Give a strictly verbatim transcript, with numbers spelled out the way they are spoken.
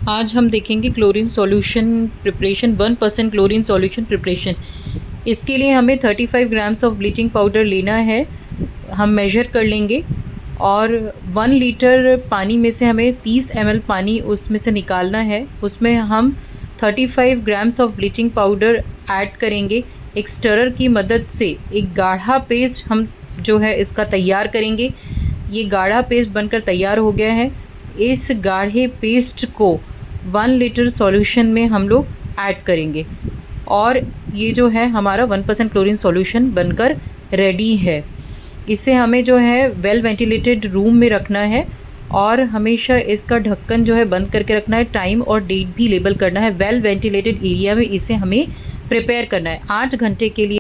आज हम देखेंगे chlorine solution preparation, one percent chlorine solution preparation. इसके लिए हमें thirty five grams of bleaching powder लेना है, हम मेजर कर लेंगे। और वन लीटर पानी में से हमें तीस एम एल पानी उसमें से निकालना है। उसमें हम thirty five grams of bleaching powder add करेंगे। एक स्टरर की मदद से एक गाढ़ा पेस्ट हम जो है इसका तैयार करेंगे। ये गाढ़ा पेस्ट बनकर तैयार हो गया है। इस गाढ़े पेस्ट को वन लीटर सॉल्यूशन में हम लोग ऐड करेंगे और ये जो है हमारा वन परसेंट क्लोरीन सॉल्यूशन बनकर रेडी है। इसे हमें जो है वेल वेंटिलेटेड रूम में रखना है और हमेशा इसका ढक्कन जो है बंद करके रखना है। टाइम और डेट भी लेबल करना है। वेल वेंटिलेटेड एरिया में इसे हमें प्रिपेयर करना है आठ घंटे के लिए।